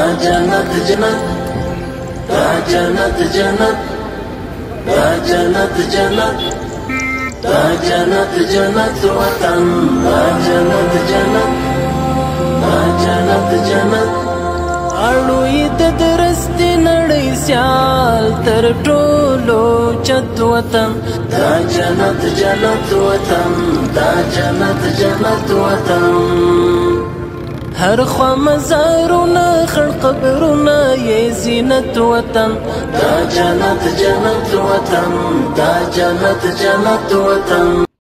جنت جنت دا جنت جنت دا جنت جنت دا جنت جنت وطن دا جنت جنت دا جنت جنت اړوي د درستي نړۍ سیال تر ټولو چت وطن دا جنت جنت وطن دا جنت جنت وطن هر خوا مزارونه خړ قبرونه یې زینت وطن دا جنت جنت وطن دا جنت جنت وطن